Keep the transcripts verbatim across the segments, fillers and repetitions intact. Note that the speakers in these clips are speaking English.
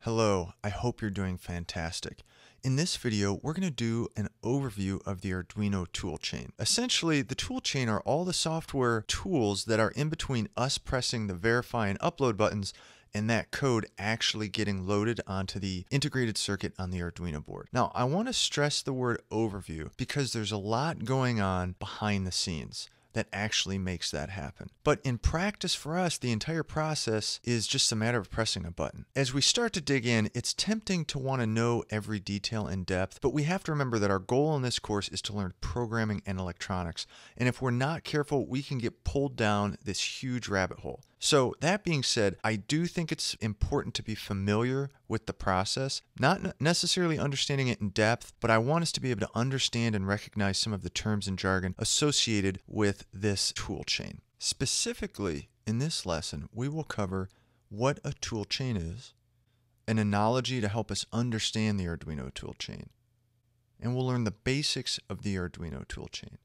Hello, I hope you're doing fantastic. In this video, we're going to do an overview of the Arduino toolchain. Essentially, the toolchain are all the software tools that are in between us pressing the verify and upload buttons and that code actually getting loaded onto the integrated circuit on the Arduino board. Now, I want to stress the word overview because there's a lot going on behind the scenes that actually makes that happen. But in practice for us, the entire process is just a matter of pressing a button. As we start to dig in, it's tempting to want to know every detail in depth, but we have to remember that our goal in this course is to learn programming and electronics. And if we're not careful, we can get pulled down this huge rabbit hole. So that being said, I do think it's important to be familiar with the process, not necessarily understanding it in depth, but I want us to be able to understand and recognize some of the terms and jargon associated with this toolchain. Specifically, in this lesson, we will cover what a toolchain is, an analogy to help us understand the Arduino toolchain, and we'll learn the basics of the Arduino toolchain.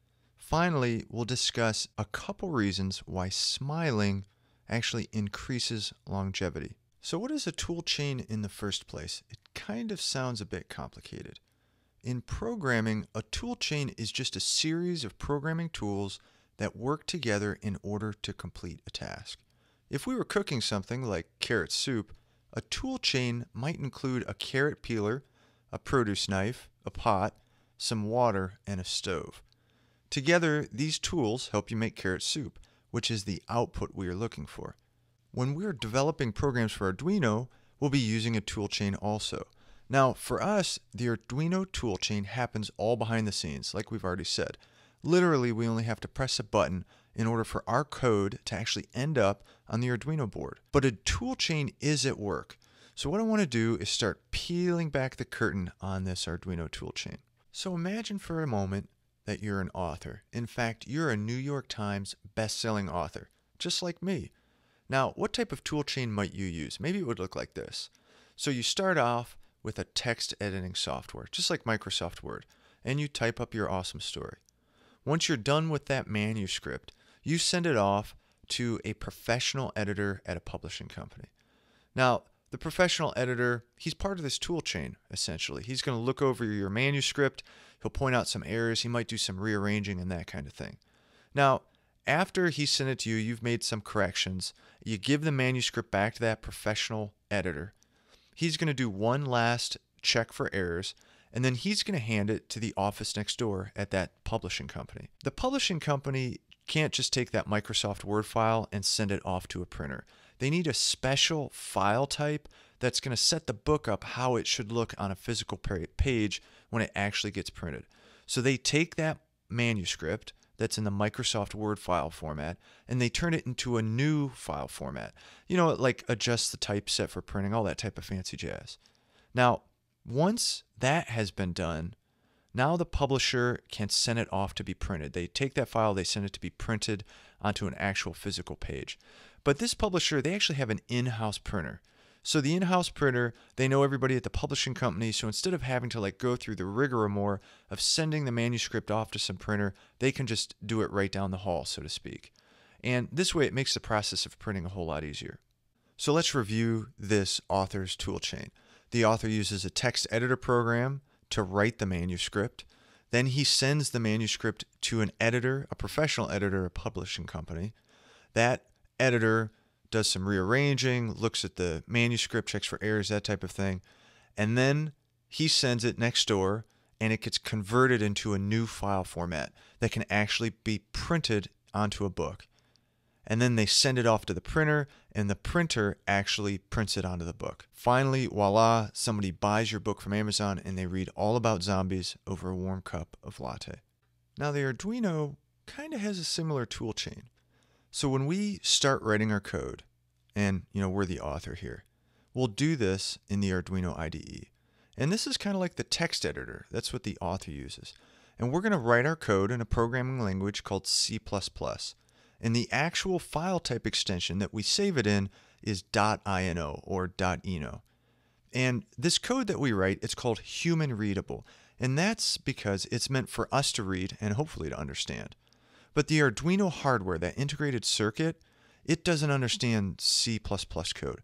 Finally, we'll discuss a couple reasons why smiling actually increases longevity. So what is a toolchain in the first place? It kind of sounds a bit complicated. In programming, a toolchain is just a series of programming tools that work together in order to complete a task. If we were cooking something like carrot soup, a toolchain might include a carrot peeler, a produce knife, a pot, some water, and a stove. Together, these tools help you make carrot soup, which is the output we are looking for. When we're developing programs for Arduino, we'll be using a toolchain also. Now, for us, the Arduino toolchain happens all behind the scenes, like we've already said. Literally, we only have to press a button in order for our code to actually end up on the Arduino board. But a toolchain is at work. So what I want to do is start peeling back the curtain on this Arduino toolchain. So imagine for a moment that you're an author. In fact, you're a New York Times best-selling author, just like me. Now, what type of toolchain might you use? Maybe it would look like this. So you start off with a text editing software, just like Microsoft Word, and you type up your awesome story. Once you're done with that manuscript, you send it off to a professional editor at a publishing company. Now, the professional editor, he's part of this toolchain, essentially. He's going to look over your manuscript, he'll point out some errors, he might do some rearranging and that kind of thing. Now, after he sent it to you, you've made some corrections, you give the manuscript back to that professional editor. He's going to do one last check for errors, and then he's going to hand it to the office next door at that publishing company. The publishing company can't just take that Microsoft Word file and send it off to a printer. They need a special file type that's going to set the book up how it should look on a physical page when it actually gets printed. So they take that manuscript that's in the Microsoft Word file format and they turn it into a new file format. You know, like adjust the typeset for printing, all that type of fancy jazz. Now, once that has been done, now the publisher can send it off to be printed. They take that file, they send it to be printed onto an actual physical page. But this publisher, they actually have an in-house printer. So the in-house printer, they know everybody at the publishing company, so instead of having to like go through the rigmarole of sending the manuscript off to some printer, they can just do it right down the hall, so to speak. And this way it makes the process of printing a whole lot easier. So let's review this author's toolchain. The author uses a text editor program to write the manuscript. Then he sends the manuscript to an editor, a professional editor, a publishing company. That editor does some rearranging, looks at the manuscript, checks for errors, that type of thing. And then he sends it next door and it gets converted into a new file format that can actually be printed onto a book. And then they send it off to the printer and the printer actually prints it onto the book. Finally, voila, somebody buys your book from Amazon and they read all about zombies over a warm cup of latte. Now the Arduino kind of has a similar toolchain. So when we start writing our code, and you know we're the author here, we'll do this in the Arduino I D E. And this is kind of like the text editor. That's what the author uses. And we're going to write our code in a programming language called C plus plus. And the actual file type extension that we save it in is .ino or .eno. And this code that we write, it's called human readable. And that's because it's meant for us to read and hopefully to understand. But the Arduino hardware, that integrated circuit, it doesn't understand C plus plus code.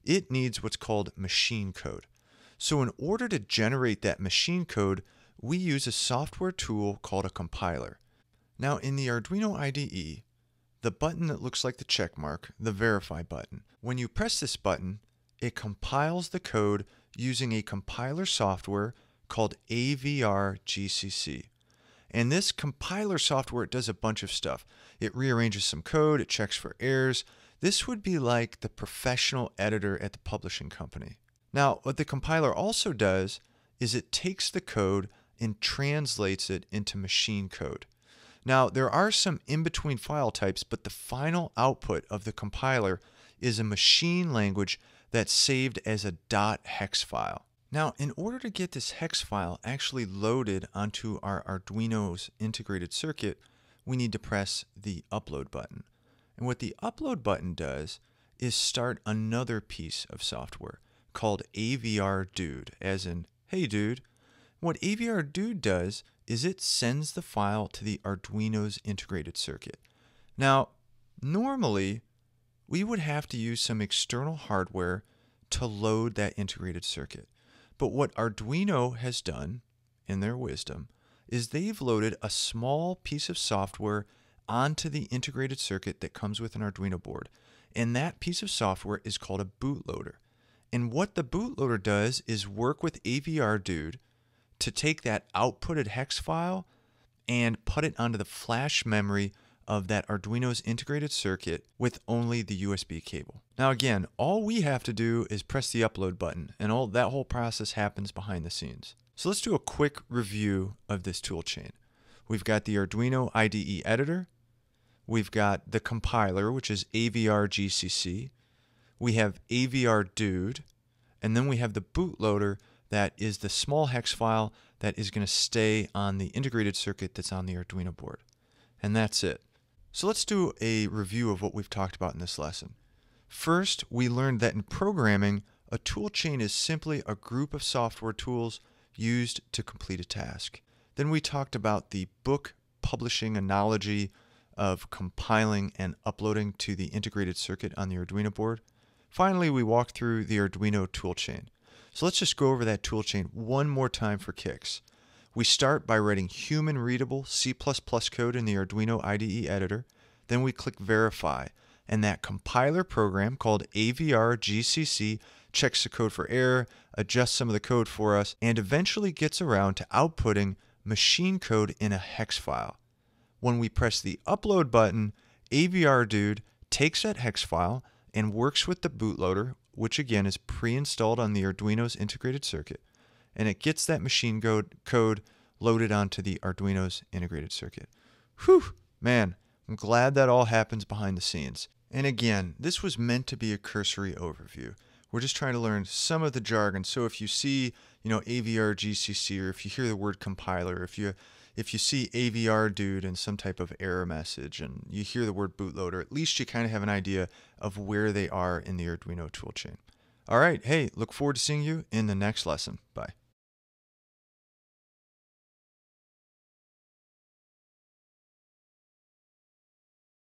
it needs what's called machine code. So in order to generate that machine code, we use a software tool called a compiler. Now in the Arduino I D E, the button that looks like the check mark, the verify button, when you press this button, it compiles the code using a compiler software called A V R G C C. And this compiler software does a bunch of stuff. It rearranges some code, it checks for errors. This would be like the professional editor at the publishing company. Now, what the compiler also does is it takes the code and translates it into machine code. Now, there are some in-between file types, but the final output of the compiler is a machine language that's saved as a .hex file. Now, in order to get this hex file actually loaded onto our Arduino's integrated circuit, we need to press the upload button. And what the upload button does is start another piece of software called A V R Dude, as in, hey dude. What A V R Dude does is it sends the file to the Arduino's integrated circuit. Now, normally, we would have to use some external hardware to load that integrated circuit. But what Arduino has done, in their wisdom, is they've loaded a small piece of software onto the integrated circuit that comes with an Arduino board. And that piece of software is called a bootloader. And what the bootloader does is work with A V R Dude to take that outputted hex file and put it onto the flash memory of that Arduino's integrated circuit with only the U S B cable. Now again, all we have to do is press the upload button, and all that whole process happens behind the scenes. So let's do a quick review of this tool chain. We've got the Arduino I D E editor. We've got the compiler, which is A V R G C C. We have A V R Dude, and then we have the bootloader that is the small hex file that is going to stay on the integrated circuit that's on the Arduino board. And that's it. So let's do a review of what we've talked about in this lesson. First, we learned that in programming, a tool chain is simply a group of software tools used to complete a task. Then we talked about the book publishing analogy of compiling and uploading to the integrated circuit on the Arduino board. Finally, we walked through the Arduino toolchain. So let's just go over that toolchain one more time for kicks. We start by writing human-readable C plus plus code in the Arduino I D E editor. Then we click Verify, and that compiler program called A V R G C C checks the code for error, adjusts some of the code for us, and eventually gets around to outputting machine code in a hex file. When we press the Upload button, A V R Dude takes that hex file and works with the bootloader, which again is pre-installed on the Arduino's integrated circuit, and it gets that machine code, code loaded onto the Arduino's integrated circuit. Whew, man, I'm glad that all happens behind the scenes. And again, this was meant to be a cursory overview. We're just trying to learn some of the jargon. So if you see, you know, A V R G C C, or if you hear the word compiler, if you if you see A V R Dude in some type of error message, and you hear the word bootloader, at least you kind of have an idea of where they are in the Arduino toolchain. All right, hey, look forward to seeing you in the next lesson. Bye.